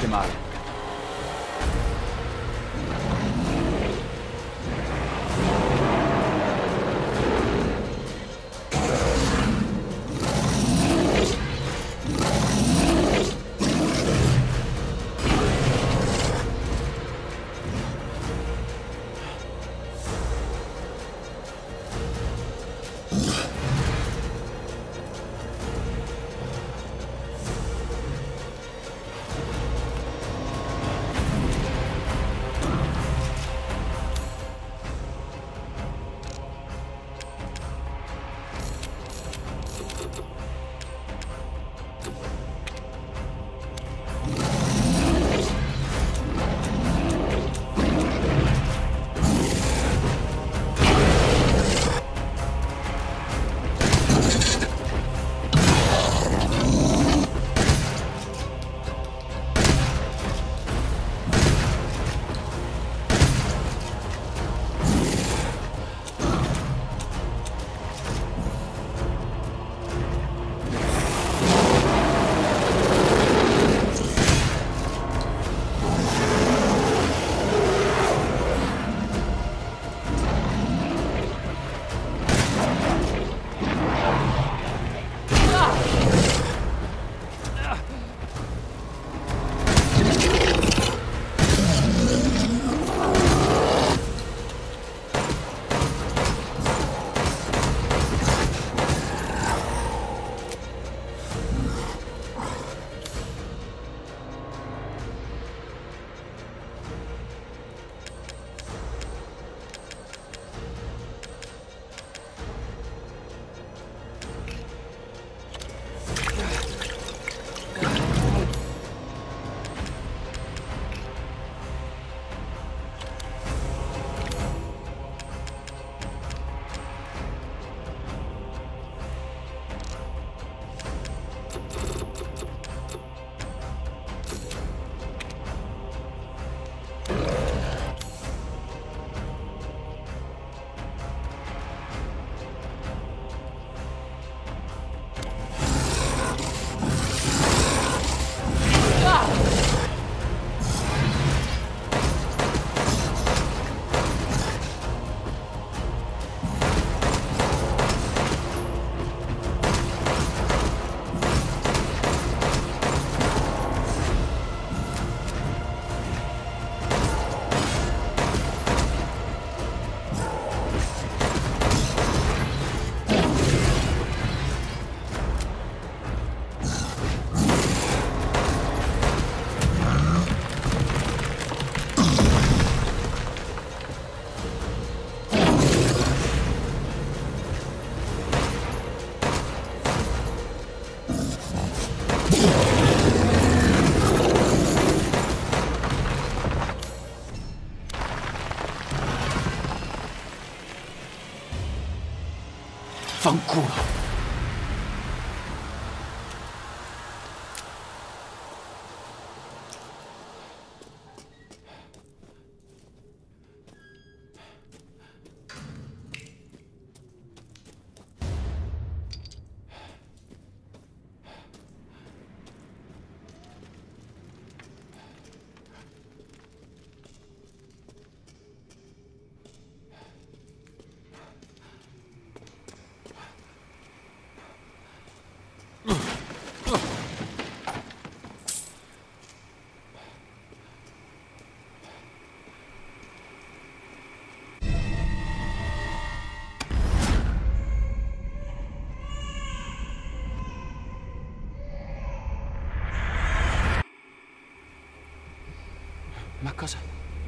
male. Fanculo. Ma cosa?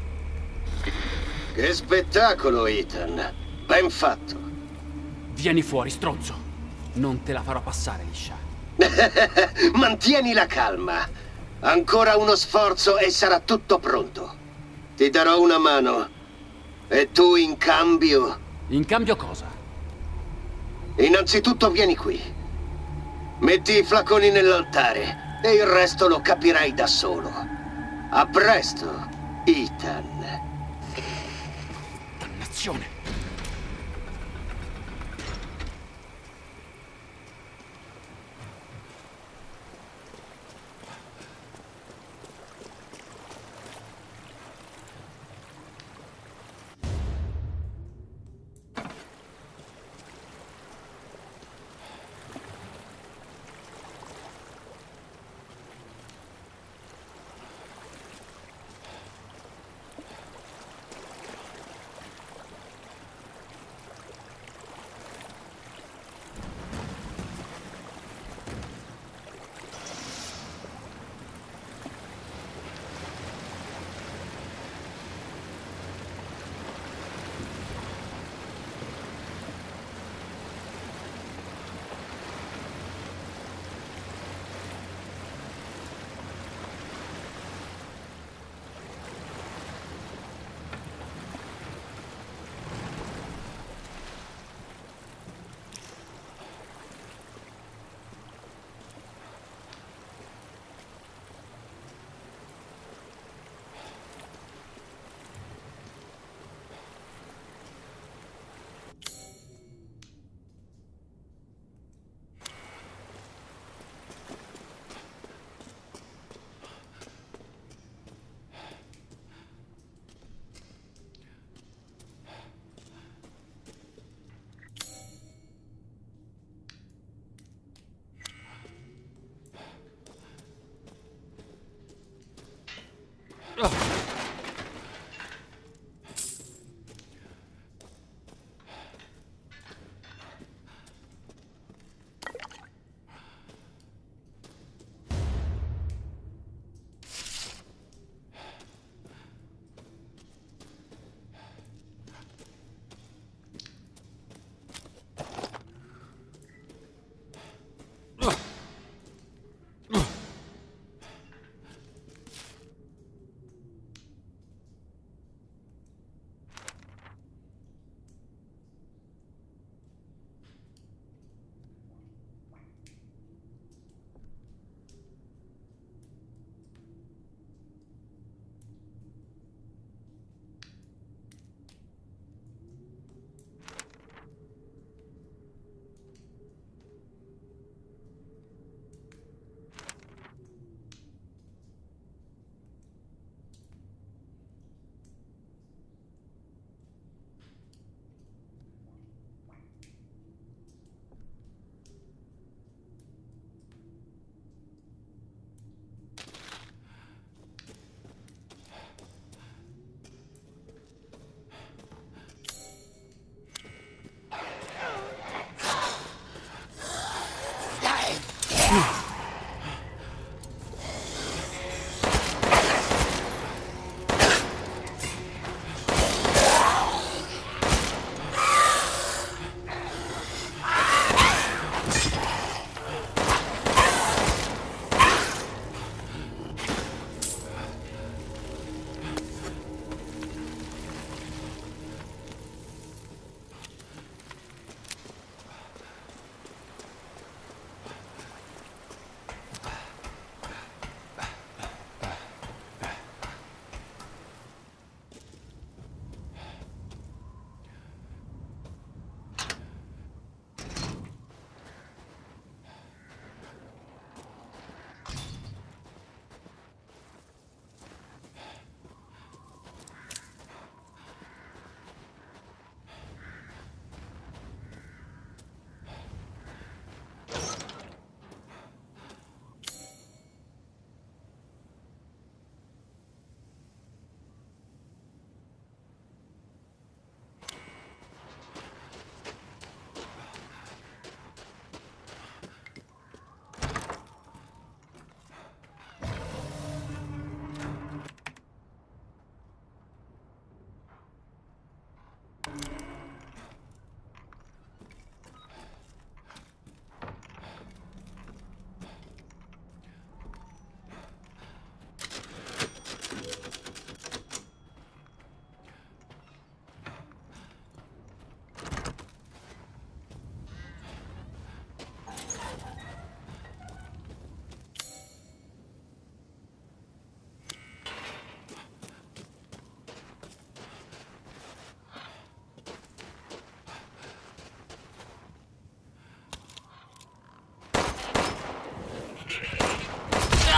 Che spettacolo, Ethan. Ben fatto. Vieni fuori, stronzo. Non te la farò passare liscia. Mantieni la calma. Ancora uno sforzo e sarà tutto pronto. Ti darò una mano. E tu in cambio? In cambio cosa? Innanzitutto vieni qui. Metti i flaconi nell'altare e il resto lo capirai da solo. A presto, Ethan. Dannazione.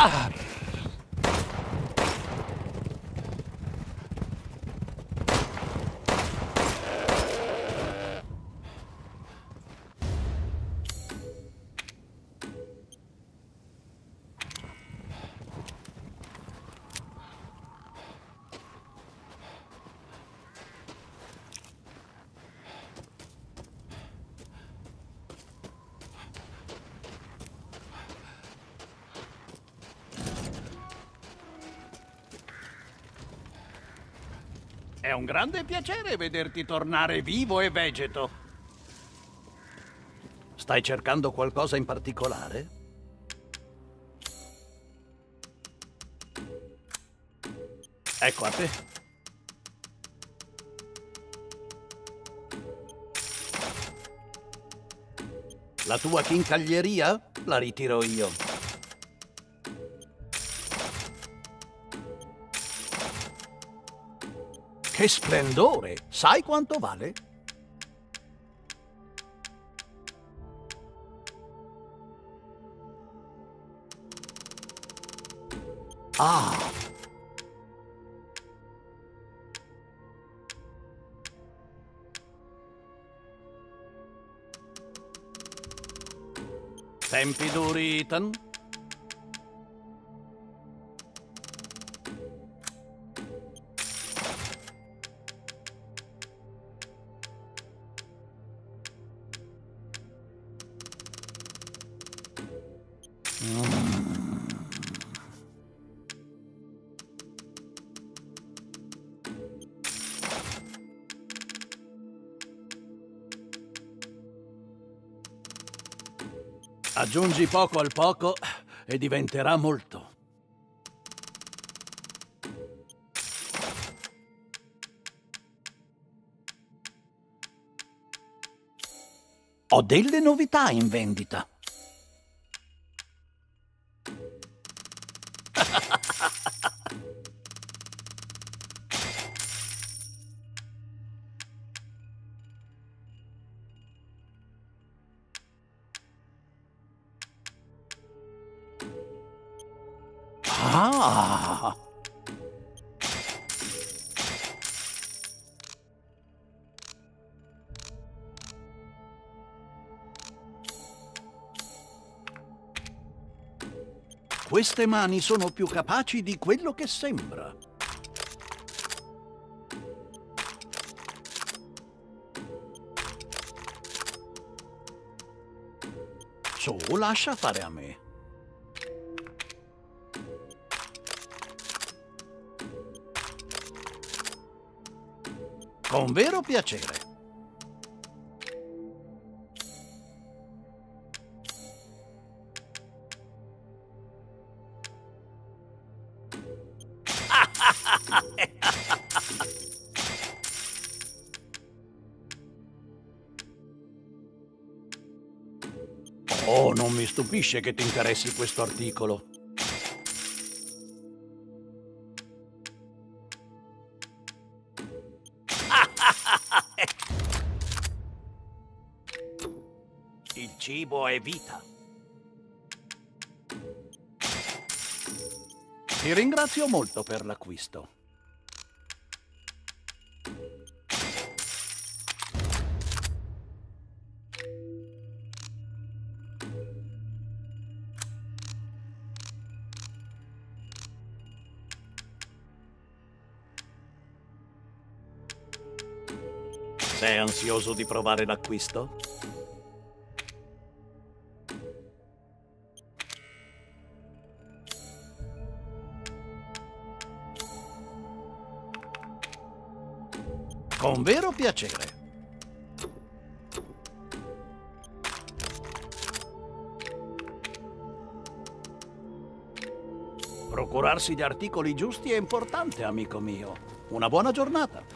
È un grande piacere vederti tornare vivo e vegeto. Stai cercando qualcosa in particolare? Ecco a te. La tua chincaglieria? La ritiro io. Che splendore! Sai quanto vale? Ah! Tempi duri, Ethan? Aggiungi poco al poco e diventerà molto. Ho delle novità in vendita. Ah! Queste mani sono più capaci di quello che sembra. Su, lascia fare a me. Con vero piacere. Oh, non mi stupisce che ti interessi questo articolo. Il cibo è vita. Ti ringrazio molto per l'acquisto. Sei ansioso di provare l'acquisto? Con vero piacere. Procurarsi gli articoli giusti è importante, amico mio. Una buona giornata.